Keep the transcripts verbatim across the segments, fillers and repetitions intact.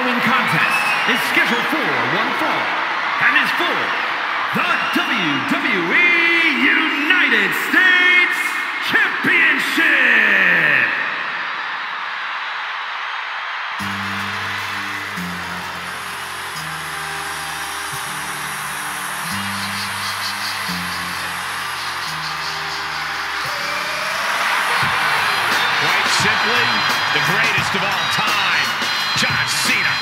following contest is scheduled for one fall and is for the W W E United States Championship. Quite simply, the greatest of all time, John Cena.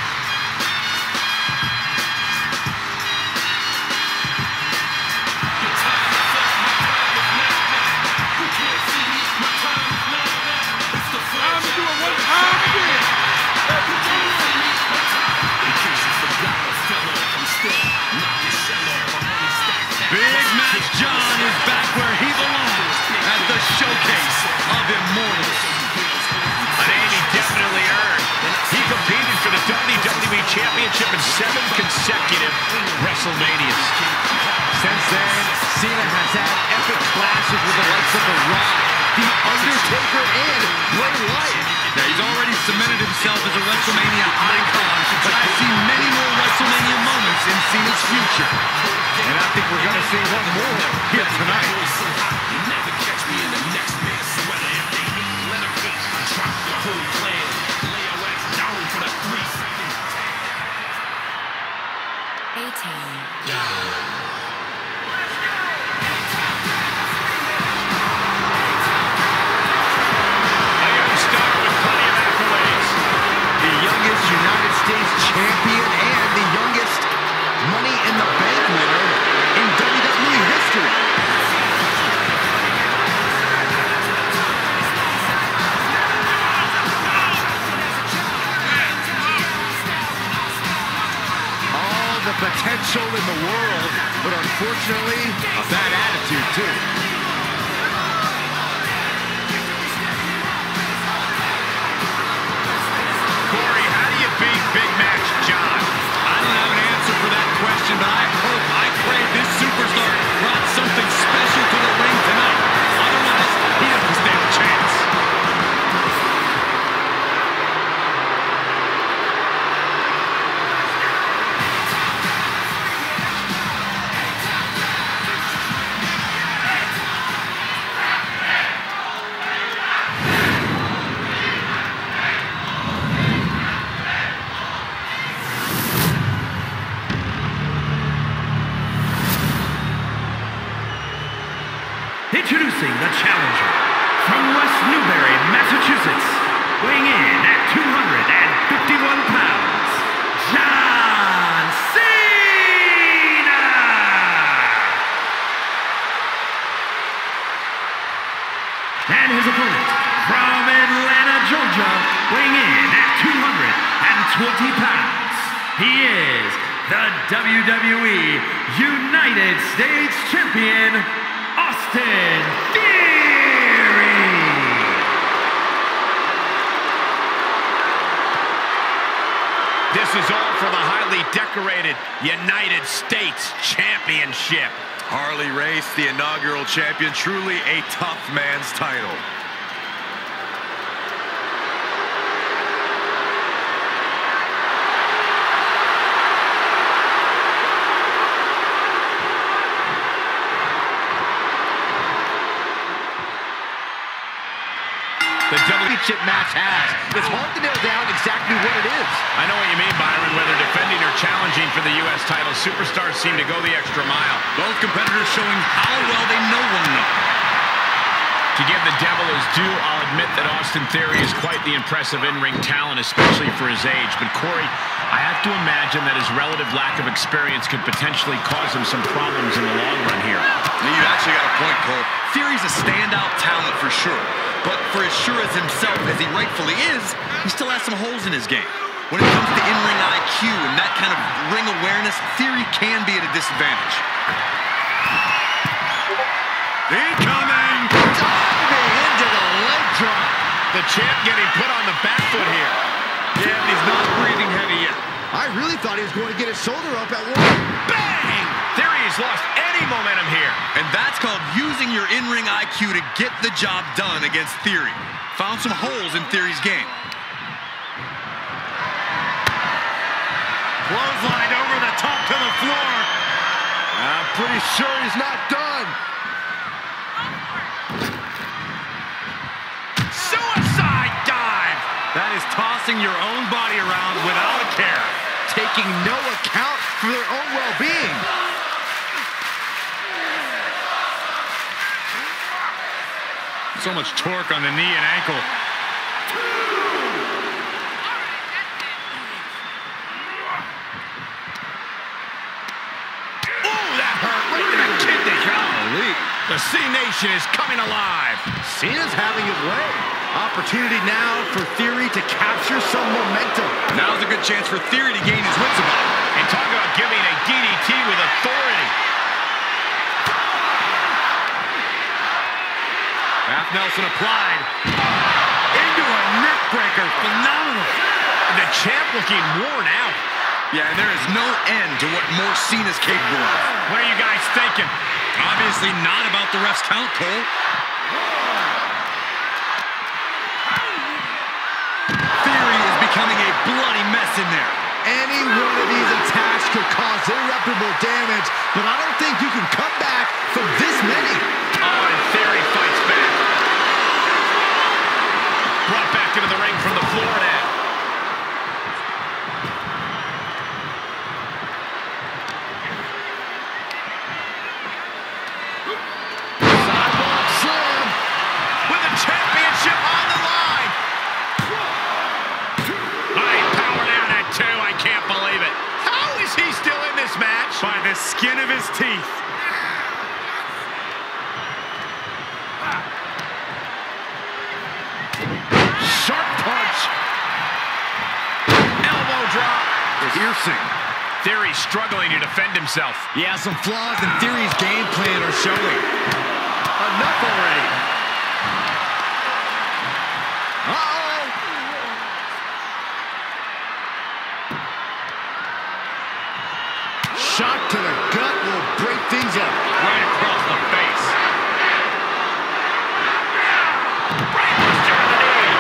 Big Match John is back where he belongs at the Showcase of Immortals. A name he definitely earned. He competed for the W W E Championship in seven consecutive WrestleManias. Since then, Cena has had epic clashes with the likes of The Rock, The Undertaker, and Bray Wyatt. Now, he's already cemented himself as a WrestleMania icon, but I see many more WrestleMania moments in Cena's future. And I think we're going to see one more here tonight. United States champion and the youngest Money in the Bank winner in W W E history. All the potential in the world, but unfortunately, a bad attitude too. Big Match John. I don't have an answer for that question, but I hope, I pray this superstar brought something special to the ring tonight. Otherwise, he doesn't stand a chance. Introducing the challenger from West Newbury, Massachusetts, weighing in at two hundred fifty-one pounds, John Cena! And his opponent from Atlanta, Georgia, weighing in at two hundred twenty pounds, he is the W W E United States Champion, Austin Theory! This is all for the highly decorated United States Championship. Harley Race, the inaugural champion, truly a tough man's title. The championship match has. It's hard to nail down exactly what it is. I know what you mean, Byron. Whether defending or challenging for the U S title, superstars seem to go the extra mile. Both competitors showing how well they know one another. To give the devil his due, I'll admit that Austin Theory is quite the impressive in-ring talent, especially for his age. But Corey, I have to imagine that his relative lack of experience could potentially cause him some problems in the long run here. You actually got a point, Cole. Theory's a standout talent for sure. But for as sure as himself as he rightfully is, he still has some holes in his game. When it comes to in-ring I Q and that kind of ring awareness, Theory can be at a disadvantage. Incoming! Diving into the leg drop. The champ getting put on the back foot here. Yeah, but he's not breathing heavy yet. I really thought he was going to get his shoulder up at one. Bang! Theory has lost any momentum here. And that's called using your in-ring I Q to get the job done against Theory. Found some holes in Theory's game. Clothesline over the top to the floor. I'm pretty sure he's not done. Suicide dive. That is tossing your own body around without a care. Taking no account for their own well-being. So much torque on the knee and ankle. The C-Nation is coming alive. Cena's having his way. Opportunity now for Theory to capture some momentum. Now's a good chance for Theory to gain his wits about it. And talk about giving a D D T with authority. Half Nelson applied. Into a neck breaker. Phenomenal. The champ looking worn out. Yeah, and there is no end to what more Cena's capable of. What are you guys thinking? Obviously not about the ref's count, Cole. Theory is becoming a bloody mess in there. Any one of these attacks could cause irreparable damage, but I don't think you can come back from this many. Oh, and Theory fights back. Brought back into the ring from the floor now. By the skin of his teeth. Sharp punch. Elbow drop. Piercing. Theory struggling to defend himself. Yeah, some flaws in Theory's game plan are showing. Enough already. Uh-oh. Shot to the gut will break things up. Right across the face. Brainbuster to the knee.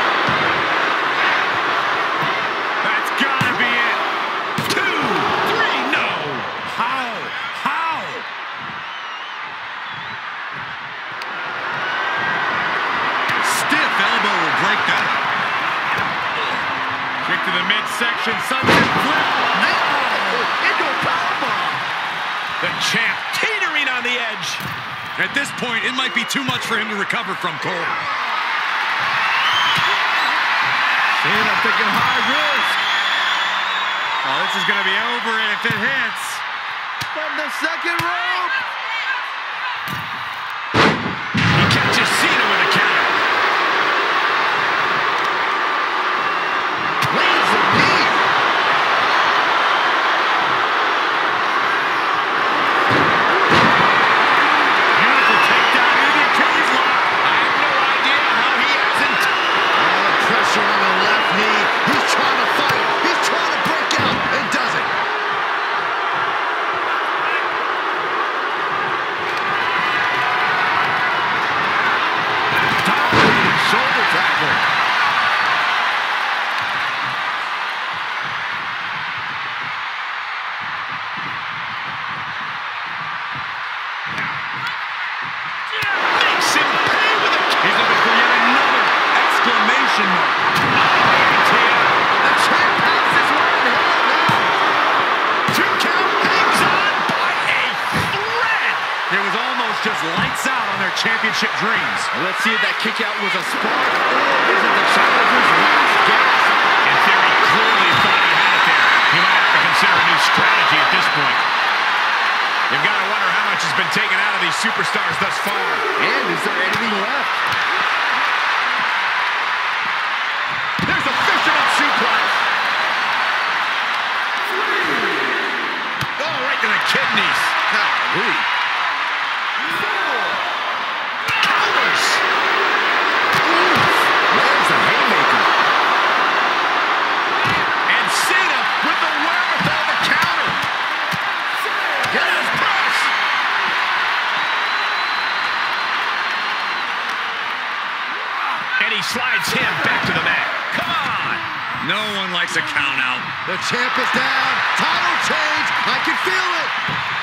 That's gotta be it. Two, three, no. How? How? Stiff elbow will break that. Kick to the midsection. Sunset flip. No. Into a powerbomb. The champ teetering on the edge. At this point, it might be too much for him to recover from, Cole. Cena taking high risk. Oh, this is going to be over if it hits. From the second rope. He catches Cena with a counter. Lands a knee. Beautiful takedown into the Achilles lock. I have no idea how he hasn't. All the pressure on the left knee. He's trying to fight. He's trying to break out and doesn't. Dominating shoulder tackle. Makes him pay with a kick. He's looking for yet another exclamation mark. The champ has his one in hand now. Two count hangs on by a thread. It was almost just lights out on their championship dreams. Let's see if that kick out was a spark or is it the challenger's last gasp? And Theory clearly thought he had it there. He might have to consider a new strategy at this point. You've got to wonder how much has been taken out of these superstars thus far. And is there anything left? There's a fisherman suplex. Oh, right to the kidneys. Golly. Counters. There's the haymaker. And Cena with the wherewithal to counter. Get his press. And he slides him back to the mat. Come on. No one likes a count out. The champ is down. Title change. I can feel it.